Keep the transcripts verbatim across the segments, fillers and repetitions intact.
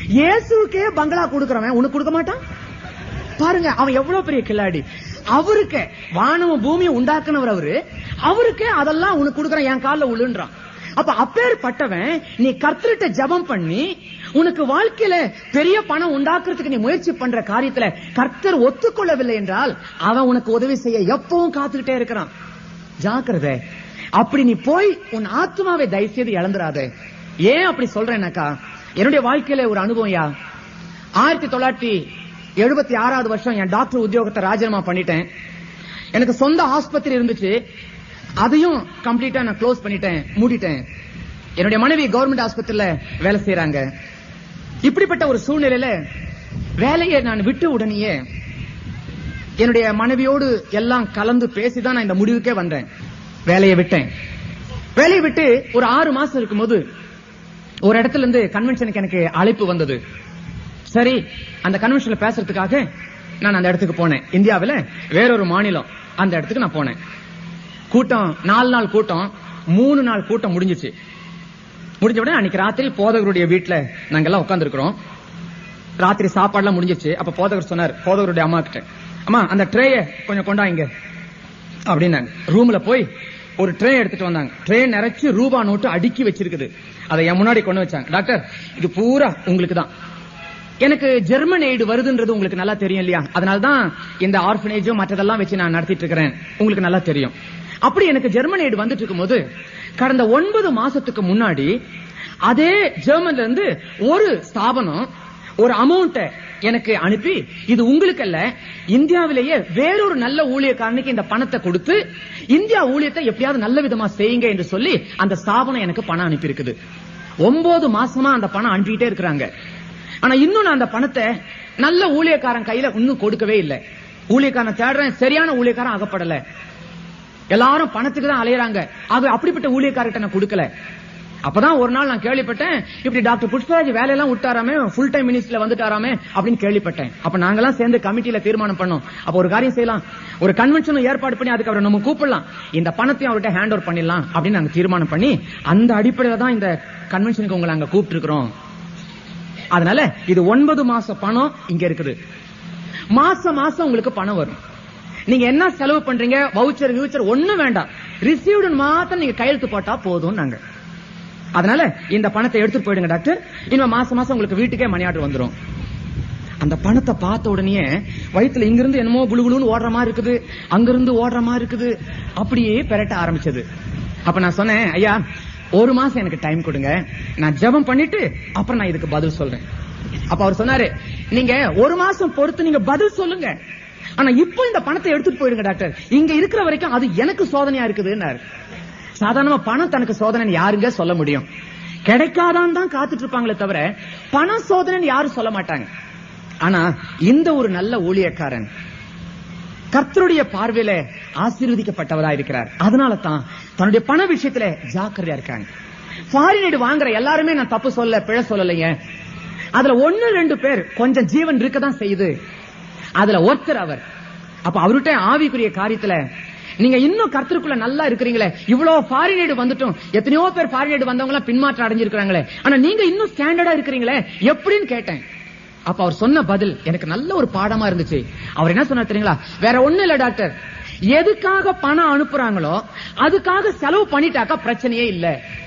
இயேசுக்கே பங்களா கொடுக்கறவன் உனக்கு கொடுக்க மாட்டான்? பாருங்க அவன் எவ்வளவு பெரிய கில்லாடி. அவருக்கு வானமும் பூமியை உண்டாக்குனவர் அவரு, அவருக்கே அதெல்லாம் உனக்கு கொடுக்கறான், என் காலில் உழுன்றான். அப்ப அப்பேற்பட்டவன் நீ கர்த்தர்கிட்ட ஜெபம் பண்ணி உனக்கு வாழ்க்கையில பெரிய பணம் உண்டாக்குறதுக்கு நீ முயற்சி பண்ற காரியத்துல கர்த்தர் ஒத்துக்கொள்ளவில்லை என்றால் அவன் உனக்கு உதவி செய்ய எப்பவும் காத்துக்கிட்டே இருக்கிறான். ஜாக்கிரதை. அப்படி நீ போய் உன் ஆத்மாவை தயவு செய்து இழந்துராத. ஏன் அப்படி சொல்றேன்னாக்கா, என்னுடைய வாழ்க்கையில ஒரு அனுபவம் யா. ஆயிரத்தி தொள்ளாயிரத்தி எழுபத்தி ஆறாவது வருஷம் என் டாக்டர் உத்தியோகத்தை ராஜினாமா பண்ணிட்டேன். எனக்கு சொந்த ஆஸ்பத்திரி இருந்துச்சு, அதையும் கம்ப்ளீட்டா நான் க்ளோஸ் பண்ணிட்டேன், மூடிட்டேன். என்னுடைய மனைவி கவர்மெண்ட் ஆஸ்பத்திரியில வேலை செய்யறாங்க. இப்படிப்பட்ட ஒரு சூழ்நிலையில வேலையை நான் விட்டு உடனேயே என்னுடைய மனைவியோடு எல்லாம் கலந்து பேசிதான் நான் இந்த முடிவுக்கே வந்தேன். வேலையை விட்டேன். வேலையை விட்டு ஒரு ஆறு மாசம் இருக்கும்போது ஒரு இடத்துல இருந்து கன்வென்ஷனுக்கு எனக்கு அழைப்பு வந்தது. சரி, அந்த கன்வென்ஷன்ல பேசுறதுக்காக நான் அந்த இடத்துக்கு போனேன். இந்தியாவில் வேறொரு மாநிலம், அந்த இடத்துக்கு நான் போனேன். கூட்டம் நாலு நாள் கூட்டம், மூணு நாள் கூட்டம் முடிஞ்சிச்சு. முடிஞ்ச உடனே அன்னைக்கு ராத்திரி போதகருடைய வீட்டுல நாங்க எல்லாம் உட்கார்ந்து இருக்கிறோம். ராத்திரி சாப்பாடுலாம் முடிஞ்சிச்சு. அப்ப போதகர் சொன்னார் போதகருடைய அம்மா கிட்ட, அம்மா அந்த ட்ரேய கொஞ்சம் கொண்டாங்க அப்படின்னாங்க. ரூம்ல போய் ஒரு ட்ரே எடுத்துட்டு வந்தாங்க. ட்ரே நிறைச்சு ரூபா நோட்டு அடுக்கி வச்சிருக்குது. அதை என் முன்னாடி கொண்டு வச்சாங்க. டாக்டர், இது பூரா உங்களுக்கு தான். எனக்கு ஜெர்மன் எய்டு வருதுன்றது உங்களுக்கு நல்லா தெரியும் இல்லையா? அதனாலதான் இந்த ஆர்பனேஜும் மற்றதெல்லாம் வச்சு நான் நடத்திட்டு இருக்கிறேன், உங்களுக்கு நல்லா தெரியும். அப்படி எனக்கு ஜெர்மன் எய்டு வந்துட்டு இருக்கும் போது கடந்த ஒன்பது மாசத்துக்கு முன்னாடி அதே ஜெர்மன்ல இருந்து ஒரு ஸ்தாபனம் ஒரு அமௌண்ட் எனக்கு அனுப்பி, இது உங்களுக்கு அல்ல, இந்தியாவிலேயே வேறொரு நல்ல ஊழியக்காரனுக்கு இந்த பணத்தை கொடுத்து இந்தியா ஊழியத்தை எப்படியாவது நல்ல விதமா செய்யுங்க என்று சொல்லி அந்த ஸ்தாபனம் எனக்கு பணம் அனுப்பி இருக்குது. ஒன்பது மாசமா அந்த பணம் அனுப்பிட்டே இருக்கிறாங்க. ஆனா இன்னும் நான் அந்த பணத்தை நல்ல ஊழியக்காரன் கையில இன்னும் கொடுக்கவே இல்லை. ஊழியக்காரன் தேடுறேன், சரியான ஊழியக்காரன் அகப்படல. எல்லாரும் பணத்துக்கு தான் அலையறாங்க. ஆக அப்படிப்பட்ட ஊழியக்காரர்கிட்ட நான் கொடுக்கல. அப்பதான் ஒரு நாள் நான் கேள்விப்பட்டேன், இப்படி டாக்டர் புஷ்பராஜ் வேலையெல்லாம் விட்டாராமே, ஃபுல் டைம் மினிஸ்ட்ரியில வந்துட்டாராமே அப்படின்னு கேள்விப்பட்டேன். அப்ப நாங்கெல்லாம் சேர்ந்து கமிட்டியில தீர்மானம் பண்ணோம், அப்ப ஒரு காரியம் செய்யலாம், ஒரு கன்வென்ஷன் ஏற்பாடு பண்ணி அதுக்கு அவரை நம்ம கூப்பிடலாம், இந்த பணத்தையும் அவர்கிட்ட ஹேண்ட் ஓவர் பண்ணிடலாம் அப்படின்னு நாங்க தீர்மானம் பண்ணி அந்த அடிப்படையில தான் இந்த கன்வென்ஷனுக்கு உங்களை அங்க கூப்பிட்டு இருக்கிறோம். அதனால இது ஒன்பது மாச பணம் இங்க இருக்குது. மாசம் மாசம் உங்களுக்கு பணம் வரும். நீங்க என்ன செலவு பண்றீங்க, வவுச்சர் விவுச்சர் ஒண்ணும் வேண்டாம், ரிசீவ்டு மாத்திரம் நீங்க கையெழுத்து போட்டா போதும். நாங்க அதனால இந்த பணத்தை எடுத்துட்டு போயிடுங்க டாக்டர், இன்னும் மாசம் மாசம் உங்களுக்கு வீட்டுக்கே மணி ஆர்டர் வந்துடும். அந்த பணத்தை பார்த்த உடனே வயிற்றுல இங்கிருந்து என்னமோ குளுகுளுன்னு ஓடுற மாதிரி இருக்குது, அங்கிருந்து ஓடுற மாதிரி இருக்குது, அப்படியே பெரட்ட ஆரம்பிச்சது. அப்ப நான் சொன்னேன், ஐயா ஒரு மாசம் எனக்கு டைம் கொடுங்க, நான் ஜெபம் பண்ணிட்டு அப்புறம் நான் இதுக்கு பதில் சொல்றேன். அப்ப அவர் சொன்னாரு, நீங்க ஒரு மாசம் பொறுத்து நீங்க பதில் சொல்லுங்க, ஆனா இப்போ இந்த பணத்தை எடுத்துட்டு போயிடுங்க டாக்டர், இங்க இருக்கிற வரைக்கும் அது எனக்கு சோதனையா இருக்குதுன்னாரு. சாதாரணமா பணம் தனக்கு சோதனை யாருங்க சொல்ல முடியும்? கிடைக்காதான் தான் காத்துட்டு இருப்பாங்களே தவிர பண சோதனை யாரும் சொல்ல மாட்டாங்க. ஆனா இந்த ஒரு நல்ல ஊழியக்காரன் கர்த்தருடைய பார்வையில ஆசீர்வதிக்கப்பட்டவரா இருக்கிறார். அதனால தான் தன்னுடைய பண விஷயத்துல ஜாக்கிரதையா இருக்காங்க. ஃபாரின் வாங்குற எல்லாருமே நான் தப்பு சொல்ல பிழை சொல்லலைங்க. அதுல ஒன்னு ரெண்டு பேர் கொஞ்சம் ஜீவன் இருக்கதான் செய்யுது, அதுல ஒருத்தர் அவர். அப்ப அவர்கிட்ட ஆவிக்குரிய காரியத்துல நீங்க இன்னும் கர்த்தருக்குள்ள நல்லா இருக்கிறீங்களே, இவ்வளவு ஃபாரின் வந்துட்டும் எத்தனையோ பேர் ஃபாரின் வந்தவங்க எல்லாம் பின்மாற்றம் அடைஞ்சிருக்காங்களே, ஆனா நீங்க இன்னும் ஸ்டாண்டர்டா இருக்கிறீங்களே எப்படின்னு கேட்டேன். அப்ப அவர் சொன்ன பதில் எனக்கு நல்ல ஒரு பாடமா இருந்துச்சு. அவர் என்ன சொன்னார் தெரியுங்களா? வேற ஒண்ணு இல்ல டாக்டர், எதுக்காக பணம் அனுப்புறாங்களோ அதுக்காக செலவு பண்ணிட்டாக்கா பிரச்சனையே இல்ல.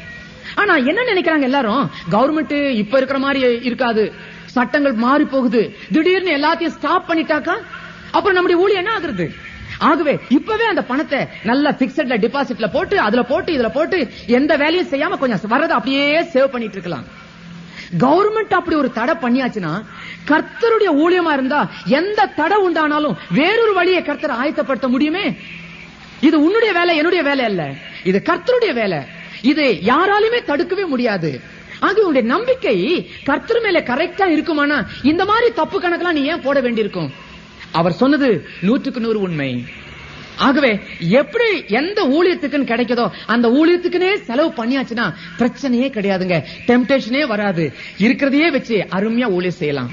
ஆனா என்ன நினைக்கிறாங்க எல்லாரும், கவர்மெண்ட் இப்ப இருக்கிற மாதிரி இருக்காது, சட்டங்கள் மாறி போகுது, திடீர்னு எல்லாத்தையும் ஸ்டாப் பண்ணிட்டாக்கா அப்புறம் நம்முடைய ஊழியம் என்ன ஆகுறது? ஆகவே இப்பவே அந்த பணத்தை நல்ல பிக்ஸட்ல டெபாசிட்ல போட்டு அதுல போட்டு இதுல போட்டு எந்த வேலையும் செய்யாம கொஞ்சம் வரதை அப்படியே சேவ் பண்ணிட்டு இருக்கலாம். கவர்மெண்ட் அப்படி ஒரு தடை பண்ணியாச்சுன்னா கர்த்தருடைய ஊழியமா இருந்தா எந்த தடை உண்டானாலும் வேறொரு வழியை கர்த்தர் ஆயத்தப்படுத்த முடியுமே. இது உன்னுடைய வேலை, என்னுடைய வேலை அல்ல, இது கர்த்தருடைய வேலை. இது யாராலுமே தடுக்கவே முடியாது. ஆக உன்னுடைய நம்பிக்கை கர்த்தர் மேல கரெக்டா இருக்குமானா இந்த மாதிரி தப்பு கணக்கெல்லாம் நீ ஏன் போட வேண்டியிருக்கும்? அவர் சொன்னது நூற்றுக்கு நூறு உண்மை. ஆகவே எப்படி எந்த ஊழியத்துக்குன்னு கிடைக்கதோ அந்த ஊழியத்துக்குனே செலவு பண்ணியாச்சுன்னா பிரச்சனையே கிடையாதுங்க, டெம்டேஷனே வராது, இருக்கிறதையே வச்சு அருமையா ஊழியம் செய்யலாம்.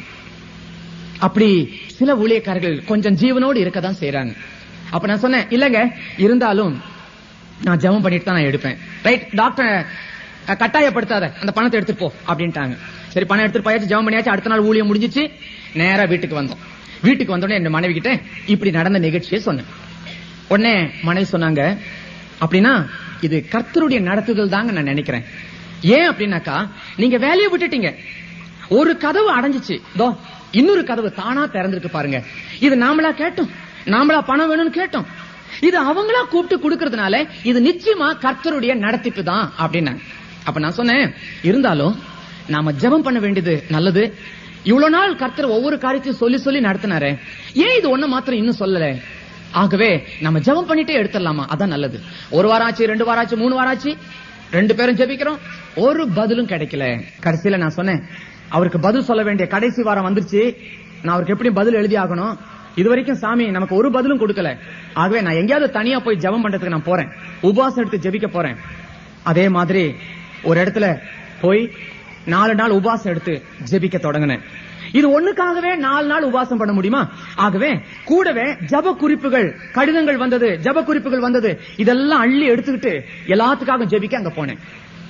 அப்படி சில ஊழியக்காரர்கள் கொஞ்சம் ஜீவனோடு இருக்கதான் செய்யறாங்க. அப்ப நான் சொன்னேன், இல்லங்க இருந்தாலும் நான் ஜெபம் பண்ணிட்டு தான் நான் எடுப்பேன். ரைட் டாக்டர், கட்டாயப்படுத்தாத, அந்த பணத்தை எடுத்துட்டு போ அப்படின்ட்டாங்க. சரி, பணம் எடுத்துட்டு போயாச்சு, ஜெபம் பண்ணியாச்சு. அடுத்த நாள் ஊழியம் முடிஞ்சிச்சு. நேரா வீட்டுக்கு வந்தோம். வீட்டுக்கு வந்தோடனே என் மனைவி கிட்ட இப்படி நடந்த நிகழ்ச்சியை சொன்னேன். உடனே மனைவி சொன்னாங்க, அப்படின்னா இது கர்த்தருடைய நடத்துதல் தாங்க நான் நினைக்கிறேன். ஏன் அப்படின்னாக்கா, நீங்க வேலையை விட்டுட்டீங்க, ஒரு கதவு அடைஞ்சிச்சு, தோ இன்னொரு கதவு தானா திறந்திருக்கு பாருங்க. இது நாமளா கேட்டோம், நாமளா பணம் வேணும்னு கேட்டோம், இது அவங்களா கூப்பிட்டு கொடுக்கறதுனால இது நிச்சயமா கர்த்தருடைய நடத்திப்பு தான் அப்படின்னா. அப்ப நான் சொன்னேன், இருந்தாலும் நாம ஜெபம் பண்ண வேண்டியது நல்லது. இவ்வளவு நாள் கர்த்தர் ஒவ்வொரு காரியத்தையும் சொல்லி சொல்லி நடத்தினாரு, ஏன் இது ஒண்ணு மாத்திரம் இன்னும் சொல்லல? ஆகவே நம்ம ஜெபம் பண்ணிட்டே எடுத்துடலாமா? அதான் நல்லது. ஒரு வாரம் ஆச்சு, ரெண்டு வாரம் ஆச்சு, மூணு வாரம் ஆச்சு, ரெண்டு பேரும் ஜெபிக்கிறோம், ஒரு பதிலும் கிடைக்கல. கடைசியில நான் சொன்னேன், அவருக்கு பதில் சொல்ல வேண்டிய கடைசி வாரம் வந்துருச்சு, நான் அவருக்கு எப்படி பதில் எழுதி ஆகணும். இது வரைக்கும் சாமி நமக்கு ஒரு பதிலும் கொடுக்கல. ஆகவே நான் எங்கேயாவது தனியா போய் ஜெபம் பண்றதுக்கு நான் போறேன், உபவாசம் எடுத்து ஜெபிக்க போறேன். அதே மாதிரி ஒரு இடத்துல போய் நாலு நாள் உபவாசம் எடுத்து ஜெபிக்க தொடங்கினேன். இது ஒண்ணுக்காகவே நாலு நாள் உபவாசம் பண்ண முடியுமா? ஆகவே கூடவே ஜப குறிப்புகள், கடிதங்கள் வந்தது, ஜப குறிப்புகள் வந்தது, இதெல்லாம் அள்ளி எடுத்துக்கிட்டு எல்லாத்துக்காக ஜெபிக்க அங்க போனேன்.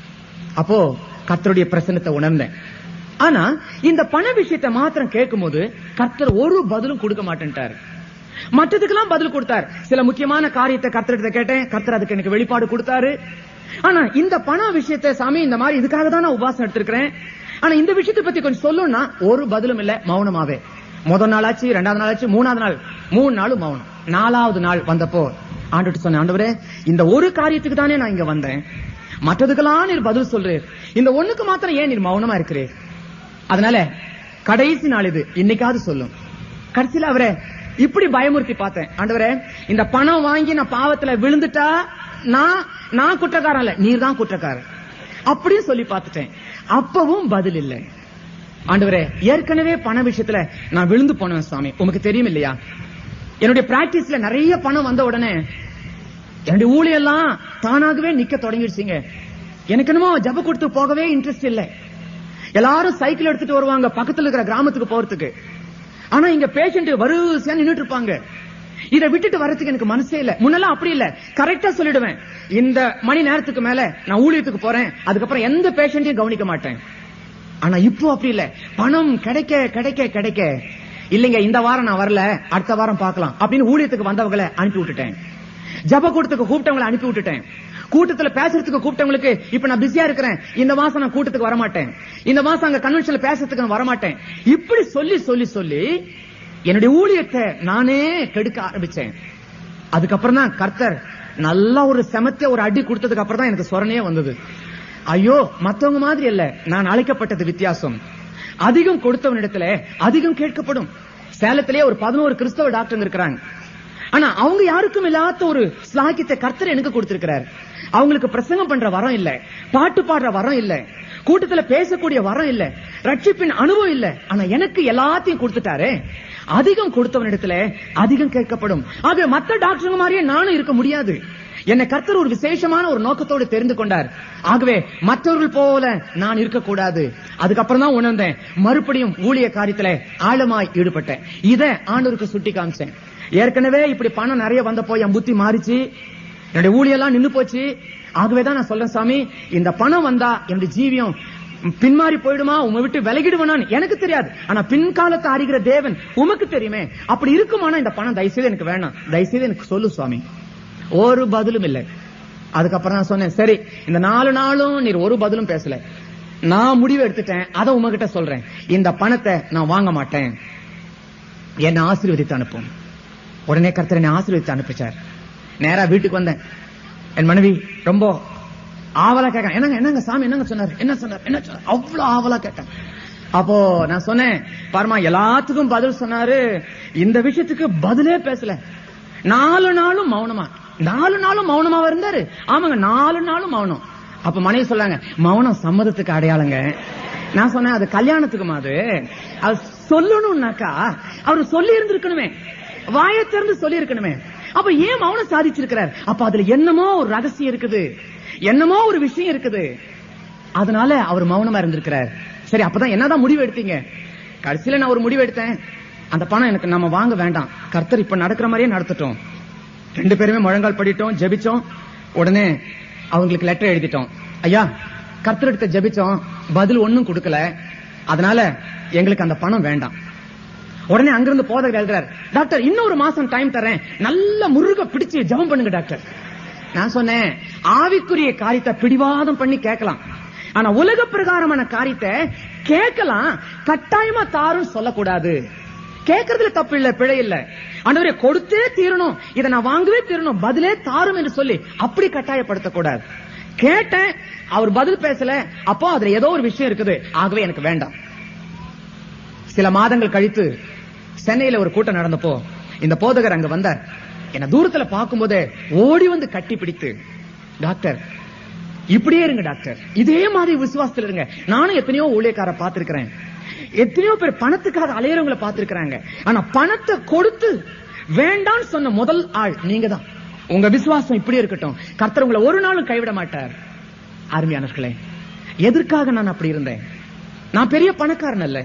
அப்போ கர்த்தருடைய பிரசன்னத்தை உணர்ந்தேன். ஆனா இந்த பண விஷயத்தை மாத்திரம் கேட்கும் போது கர்த்தர் ஒரு பதிலும் கொடுக்க மாட்டேன்ட்டாரு. மற்றதுக்கெல்லாம் பதில் கொடுத்தார். சில முக்கியமான காரியத்தை கர்த்தர்கிட்ட கேட்டேன், கர்த்தர் அதுக்கு எனக்கு வெளிப்பாடு கொடுத்தாரு. ஆனா இந்த பண விஷயத்தை, சாமி இந்த மாதிரி இதுக்காக தான் நான் உபவாசம் எடுத்திருக்கிறேன், ஆனா இந்த விஷயத்தை பத்தி கொஞ்சம் சொல்லணும்னா ஒரு பதிலும் இல்ல, மௌனமாவே. முதல் நாள் ஆச்சு, ரெண்டாவது நாள் ஆச்சு, மூணாவது நாள், மூணு நாளும் மௌனம். நாலாவது நாள் வந்தப்போ ஆண்டவர்ட்ட சொன்னேன், ஆண்டவரே இந்த ஒரு காரியத்துக்கு தானே நான் இங்க வந்தேன், மற்றதுக்கெல்லாம் நீர் பதில் சொல்றீர், இந்த ஒண்ணுக்கு மாத்திரம் ஏன் நீர் மௌனமா இருக்கிறீர்? அதனால கடைசி நாள் இது, இன்னைக்காவது சொல்லும். கடைசியில அவரை இப்படி பயமுறுத்தி பார்த்தேன், ஆண்டவரே இந்த பணம் வாங்கி நான் பாவத்துல விழுந்துட்டா நான் நான் குற்றக்காரன் இல்ல, நீர் தான் குற்றக்காரன் அப்படின்னு சொல்லி பார்த்துட்டேன். அப்பவும் பதில் இல்லை. ஆண்டவரே ஏற்கனவே பண விஷயத்துல நான் விழுந்து போனேன் சுவாமி, உமக்கு தெரியும் இல்லையா? என்னுடைய பிராக்டிஸ்ல நிறைய பணம் வந்த உடனே என்னுடைய ஊழியெல்லாம் தானாகவே நிக்க தொடங்கிடுச்சுங்க. எனக்கு என்னமோ ஜப கொடுத்து போகவே இன்ட்ரெஸ்ட் இல்லை. எல்லாரும் சைக்கிள் எடுத்துட்டு வருவாங்க பக்கத்துல இருக்கிற கிராமத்துக்கு போறதுக்கு. ஆனா இங்க பேஷண்ட் வரிசையா நின்னுட்டு இருப்பாங்க. இதை விட்டுட்டு வரதுக்கு எனக்கு மனசே இல்ல. முன்னெல்லாம் அப்படி இல்ல, கரெக்டா சொல்லிடுவேன், இந்த மணி நேரத்துக்கு மேல நான் ஊழியத்துக்கு போறேன், அதுக்கப்புறம் எந்த பேஷண்டையும் கவனிக்க மாட்டேன். ஆனா இப்போ அப்படி இல்ல, பணம் கிடைக்க கிடைக்க கிடைக்க இல்லைங்க இந்த வாரம் நான் வரல, அடுத்த வாரம் பார்க்கலாம் அப்படின்னு ஊழியத்துக்கு வந்தவங்களை அனுப்பி விட்டுட்டேன். ஜப கூட்டத்துக்கு கூப்பிட்டவங்களை அனுப்பி விட்டுட்டேன். கூட்டத்துல பேசுறதுக்கு கூப்பிட்டவங்களுக்கு இப்ப நான் பிஸியா இருக்கிறேன், இந்த மாசம் நான் கூட்டத்துக்கு வரமாட்டேன், இந்த மாசம் அங்க கன்வென்ஷன்ல பேசுறதுக்கு நான் வரமாட்டேன். இப்படி சொல்லி சொல்லி சொல்லி என்னுடைய ஊழியத்தை நானே கெடுக்க ஆரம்பிச்சேன். அதுக்கப்புறம் தான் கர்த்தர் நல்லா ஒரு செமத்திய ஒரு அடி கொடுத்ததுக்கு அப்புறம் தான் எனக்கு சொரணையே வந்தது. ஐயோ மத்தவங்க மாதிரி இல்ல, நான் அழைக்கப்பட்டது வித்தியாசம். அதிகம் கொடுத்தவனிடத்துல அதிகம் கேட்கப்படும். சேலத்திலே ஒரு பதினோரு கிறிஸ்தவ டாக்டர் இருக்கிறாங்க. ஆனா அவங்க யாருக்கும் இல்லாத ஒரு ஸ்லாக்கியத்தை கர்த்தர் எனக்கு கொடுத்திருக்கிறார். அவங்களுக்கு பிரசங்கம் பண்ற வரம் இல்ல, பாட்டு பாடுற வரம் இல்ல, கூட்டத்துல பேசக்கூடிய வரம் இல்ல, ரட்சிப்பின் அனுபவம் இல்ல. ஆனா எனக்கு எல்லாத்தையும் கொடுத்துட்டாரு. அதிகம் கொடுத்தவனிடத்துல அதிகம் கேட்கப்படும். ஆக மத்த டாக்டருங்க மாதிரியே நானும் இருக்க முடியாது. என்னை கர்த்தர் ஒரு விசேஷமான ஒரு நோக்கத்தோடு தெரிந்து கொண்டார். ஆகவே மற்றவர்கள் போல நான் இருக்கக்கூடாது. அதுக்கப்புறம் தான் உணர்ந்தேன், மறுபடியும் ஊழிய காரியத்துல ஆழமாய் ஈடுபட்டேன். இத ஆண்டவருக்கு சுட்டி காமிச்சேன். ஏற்கனவே இப்படி பணம் நிறைய வந்தப்போ என் புத்தி மாறிச்சு, என்னுடைய ஊழியெல்லாம் நின்னு போச்சு. ஆகவேதான் நான் சொல்றேன், சாமி இந்த பணம் வந்தா என்னுடைய ஜீவியம் பின்மாறி போயிடுமா, உங்க விட்டு விலகிடுவானு எனக்கு தெரியாது, ஆனா பின்காலத்தை அறிகிற தேவன் உமக்கு தெரியுமே. அப்படி இருக்குமானா இந்த பணம் தயவுசெய்து எனக்கு வேணாம், தயவுசெய்து எனக்கு சொல்லு சுவாமி. ஒரு பதிலும் இல்லை. அதுக்கப்புறம் நான் சொன்னேன், சரி இந்த நாலு நாளும் நீர் ஒரு பதிலும் பேசல, நான் முடிவு எடுத்துட்டேன், அதை உங்ககிட்ட சொல்றேன், இந்த பணத்தை நான் வாங்க மாட்டேன், என்ன ஆசீர்வதித்து அனுப்பும். உடனே கர்த்தர் என்னை ஆசீர்வதித்து அனுப்பிச்சார். நேரா வீட்டுக்கு வந்தேன். என் மனைவி ரொம்ப ஆவலா கேட்க, என்னங்க என்னங்க சாமி என்னங்க சொன்னார், என்ன சொன்னார் என்ன சொன்னார், அவ்வளவு ஆவலா கேட்டேன். அப்போ நான் சொன்னேன், பாருமா எல்லாத்துக்கும் பதில் சொன்னாரு, இந்த விஷயத்துக்கு பதிலே பேசல. நாலு நாளும் மௌனமா, நாலு நாளும் மௌனமா இருந்தாரு. ஆமாங்க நாலு நாளும் மௌனம். அப்ப மனைவி சொல்லாங்க, மௌனம் சம்மதத்துக்கு அடையாளங்க. நான் சொன்னேன், அது கல்யாணத்துக்கு மாதிரி, அது சொல்லணும்னாக்கா அவரு சொல்லி இருந்திருக்கணுமே, வாயை திறந்து சொல்லி இருக்கணுமே. அப்ப ஏன் மௌனம் சாதிச்சிருக்கிறார்? அப்ப அதுல என்னமோ ஒரு ரகசியம் இருக்குது, என்னமோ ஒரு விஷயம் இருக்குது, அதனால அவர் மௌனமா இருந்திருக்கிறார். சரி அப்பதான் என்னதான் முடிவு எடுத்தீங்க? கடைசியில நான் ஒரு முடிவு எடுத்தேன், அந்த பணம் எனக்கு நம்ம வாங்க வேண்டாம், கர்த்தர் இப்ப நடக்கிற மாதிரியே நடத்தட்டும். ரெண்டு பேருமே முழங்கால் படிட்டோம், ஜெபிச்சோம். உடனே அவங்களுக்கு லெட்டர் எழுதிட்டோம், ஐயா கர்த்தர்கிட்ட ஜெபிச்சோம், பதில் ஒண்ணும் கொடுக்கல, அதனால எங்களுக்கு அந்த பணம் வேண்டாம். உடனே அங்கிருந்து போதகர் எழுதுறார், டாக்டர் இன்னொரு மாசம் டைம் தரேன், நல்ல முருக பிடிச்சு ஜெபம் பண்ணுங்க டாக்டர். நான் சொன்னேன், ஆவிக்குரிய காரியத்தை பிடிவாதம் பண்ணி கேட்கலாம், ஆனா உலக பிரகாரமான காரியத்தை கேட்கலாம், கட்டாயமா தாரும் சொல்லக்கூடாது. கேட்கறதுல தப்பு இல்ல, பிழை இல்ல. ஆண்டவரே கொடுத்தே தீரணும், இதை நான் வாங்கவே தீரணும், பதிலே தாரும் என்று சொல்லி அப்படி கட்டாயப்படுத்தக்கூடாது. கேட்டேன், அவர் பதில் பேசல, அப்போ அதுல ஏதோ ஒரு விஷயம் இருக்குது, ஆகவே எனக்கு வேண்டாம். சில மாதங்கள் கழித்து சென்னையில ஒரு கூட்டம் நடந்தப்போ இந்த போதகர் அங்க வந்தார். என்ன தூரத்துல பார்க்கும் போதே ஓடி வந்து கட்டி பிடித்து, டாக்டர் இப்படியே இருங்க டாக்டர், இதே மாதிரி விசுவாசத்தில் இருங்க. நானும் எத்தனையோ ஊழியக்கார பார்த்திருக்கிறேன், எத்தனையோ பேர் பணத்துக்காக அலையறவங்களை பார்த்திருக்கிறாங்க, ஆனா பணத்தை கொடுத்து வேண்டான்னு சொன்ன முதல் ஆள் நீங்க தான். உங்க விசுவாசம் இப்படி இருக்கட்டும், கர்த்தர் உங்களை ஒரு நாளும் கைவிட மாட்டார். அருமையானவர்களே, எதற்காக நான் அப்படி இருந்தேன்? நான் பெரிய பணக்காரன் அல்ல,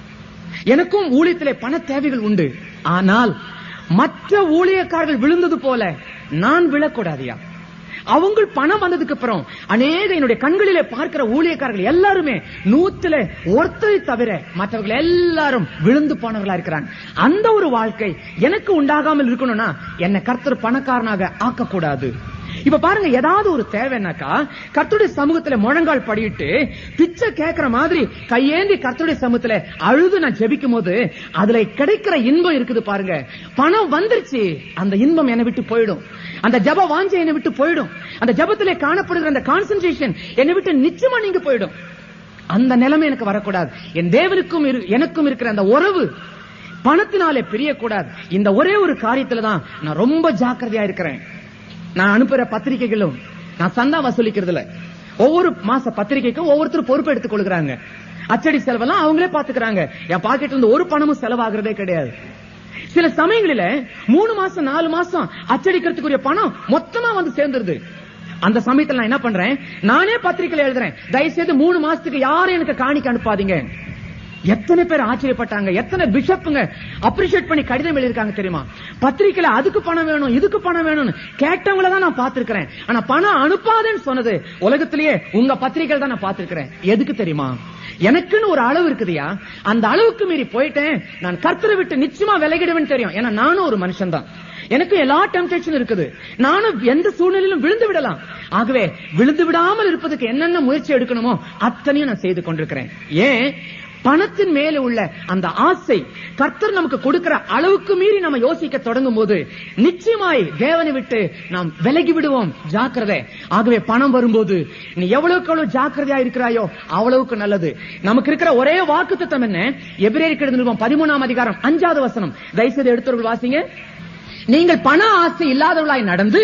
எனக்கும் ஊழியத்திலே பண தேவைகள் உண்டு. ஆனால் மற்ற ஊழியக்காரர்கள் விழுந்தது போல நான் விழக்கூடாதியா? அவங்க பணம் வந்ததுக்கு அப்புறம் அநேக என்னுடைய கண்களிலே பார்க்கிற ஊழியக்காரர்கள் எல்லாருமே நூத்துல ஒருத்தரை தவிர மற்றவர்கள் எல்லாரும் விழுந்து போனவர்களா இருக்கிறாங்க. அந்த ஒரு வாழ்க்கை எனக்கு உண்டாகாமல் இருக்கணும்னா என்னை கர்த்தர் பணக்காரனாக ஆக்கக்கூடாது. இப்ப பாருங்க, ஏதாவது ஒரு தேவைன்னாக்கா கர்த்தருடைய சமூகத்துல முழங்கால் படிட்டு பிச்சை கேட்கிற மாதிரி கையேந்தி கர்த்தருடைய சமூகத்துல அழுது நான் ஜெபிக்கும் போது அதுல கிடைக்கிற இன்பம் இருக்குது பாருங்க. பணம் வந்துருச்சு, அந்த இன்பம் என்னை விட்டு போயிடும், அந்த ஜப வாஞ்சை என்னை விட்டு போயிடும், அந்த ஜபத்திலே காணப்படுகிற அந்த கான்சென்ட்ரேஷன் என்னை விட்டு நிச்சயமா நீங்க போயிடும். அந்த நிலைமை எனக்கு வரக்கூடாது. என் தேவனுக்கும் எனக்கும் இருக்கிற அந்த உறவு பணத்தினாலே பிரியக்கூடாது. இந்த ஒரே ஒரு காரியத்துலதான் நான் ரொம்ப ஜாக்கிரதையா இருக்கிறேன். நான் அனுப்புற பத்திரிகைகளும் நான் சந்தா வசூலிக்கிறதுல, ஒவ்வொரு மாச பத்திரிகைக்கும் ஒவ்வொருத்தரும் பொறுப்பு எடுத்துக் கொள்கிறாங்க. அச்சடி செலவெல்லாம் அவங்களே பாத்துக்கிறாங்க. என் பாக்கெட்ல இருந்து ஒரு பணமும் செலவாகிறதே கிடையாது. சில சமயங்களில மூணு மாசம் நாலு மாசம் அச்சடிக்கிறதுக்குரிய பணம் மொத்தமா வந்து சேர்ந்துருது. அந்த சமயத்துல நான் என்ன பண்றேன், நானே பத்திரிகையில எழுதுறேன், தயவுசெய்து மூணு மாசத்துக்கு யாரும் எனக்கு காணிக்க அனுப்பாதீங்க. எத்தனை பேர் ஆச்சரியப்பட்டாங்க, எத்தனை பிஷப்புங்க அப்ரிஷியேட் பண்ணி கடிதம் எழுதிருக்காங்க தெரியுமா? பத்திரிக்கையில அதுக்கு பணம் வேணும், இதுக்கு பணம் வேணும்னு கேட்டவங்கள தான் நான் பார்த்திருக்கிறேன். ஆனா பணம் அனுப்பாதேன்னு சொன்னது உலகத்திலேயே உங்க பத்திரிகைகள் தான் நான் பார்த்திருக்கிறேன். எதுக்கு தெரியுமா? எனக்குன்னு ஒரு அளவு இருக்குதுயா, அந்த அளவுக்கு மீறி போயிட்டேன், நான் கர்த்தரை விட்டு நிச்சயமா விலகிடுவேன்னு தெரியும். ஏன்னா நானும் ஒரு மனுஷன் தான், எனக்கு எல்லா டெம்ப்டேஷன் இருக்குது, நானும் எந்த சூழ்நிலையிலும் விழுந்து விடலாம். ஆகவே விழுந்து விடாமல் இருப்பதற்கு என்னென்ன முயற்சி எடுக்கணுமோ அத்தனையும் நான் செய்து கொண்டிருக்கிறேன். ஏன்? பணத்தின் மேல உள்ள அந்த ஆசை கர்த்தர் நமக்கு கொடுக்கிற அளவுக்கு மீறி நம்ம யோசிக்க தொடங்கும் போது நிச்சயமாய் தேவனை விட்டு நாம் விலகி விடுவோம். ஜாக்கிரதை. ஆகவே பணம் வரும்போது நீ எவ்வளவுக்கு எவ்வளவு ஜாக்கிரதையா இருக்கிறாயோ அவ்வளவுக்கு நல்லது. நமக்கு இருக்கிற ஒரே வாக்குத்தத்தம் என்ன? எபிரேயருக்கு எழுதின நிருபம் பதிமூணாம் அதிகாரம் அஞ்சாவது வசனம். தயவுசெய்து எடுத்தவர்கள் வாசிங்க. நீங்கள் பண ஆசை இல்லாதவர்களாய் நடந்து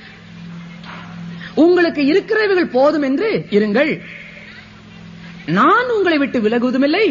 உங்களுக்கு இருக்கிறவர்கள் போதும் என்று இருங்கள். நான் உங்களை விட்டு விலகுவதும் இல்லை,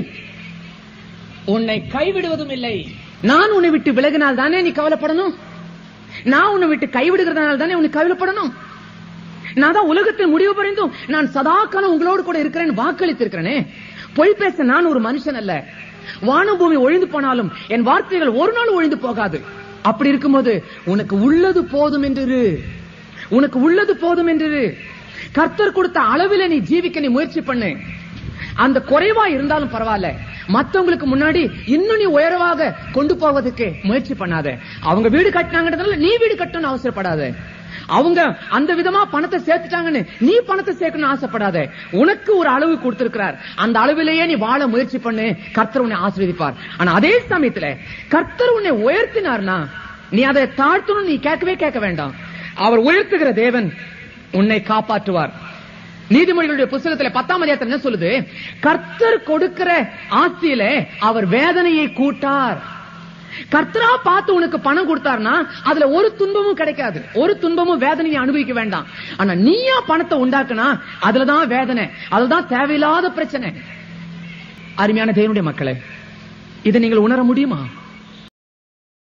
உன்னை கைவிடுவதும் இல்லை. நான் உன்னை விட்டு விலகினால் தானே நீ கவலைப்படணும், நான் உன்னை விட்டு கைவிடுகிறதுனால தானே உன்னை கவலைப்படணும். நான் தான் உலகத்தில் முடிவு பறிந்தும் நான் சதா காலம் உங்களோடு கூட இருக்கிறேன் வாக்களித்திருக்கிறேனே. பொய் பேச நான் ஒரு மனுஷன் அல்ல. வானம் பூமி ஒழிந்து போனாலும் என் வார்த்தைகள் ஒரு நாள் ஒழிந்து போகாது. அப்படி இருக்கும்போது உனக்கு உள்ளது போதும் என்று, உனக்கு உள்ளது போதும் என்று கர்த்தர் கொடுத்த அளவில் நீ ஜீவிக்க நீ முயற்சி பண்ணு. அந்த குறைவா இருந்தாலும் பரவாயில்ல, மத்தவங்களுக்கு முன்னாடி இன்னும் நீ உயர்வாக கொண்டு போவதற்கு முயற்சி பண்ணாத. அவங்க வீடு கட்டினாங்கன்றதுனால நீ வீடு கட்டணும்னு அவசரப்படாத. அவங்க அந்த விதமா பணத்தை சேர்த்துட்டாங்கன்னு நீ பணத்தை சேர்க்கணும்னு ஆசைப்படாத. உனக்கு ஒரு அளவு கொடுத்திருக்கிறார், அந்த அளவிலேயே நீ வாழ முயற்சி பண்ணு. கர்த்தர் உன்னை ஆசீர்வதிப்பார். ஆனா அதே சமயத்துல கர்த்தர் உன்னை உயர்த்தினார்னா நீ அதை தாழ்த்தணும் நீ கேட்கவே கேட்க வேண்டாம். அவர் உயர்த்துகிற தேவன் உன்னை காப்பாற்றுவார். நீதிமொழிகளுடைய புத்தகத்தில் பத்தாம் அதிகாரத்தில் என்ன சொல்லுது? கர்த்தர் கொடுக்கிற ஆசையில அவர் வேதனையை கூட்டார். கர்த்தரா பார்த்து உனக்கு பணம் கொடுத்தார்னா அதுல ஒரு துன்பமும் கிடைக்காது, ஒரு துன்பமும் வேதனையை அனுபவிக்க வேண்டாம். ஆனா நீயா பணத்தை உண்டாக்குனா அதுலதான் வேதனை, அதுதான் தேவையில்லாத பிரச்சனை. அருமையான தேவனுடைய மக்களே, இதை நீங்கள் உணர முடியுமா?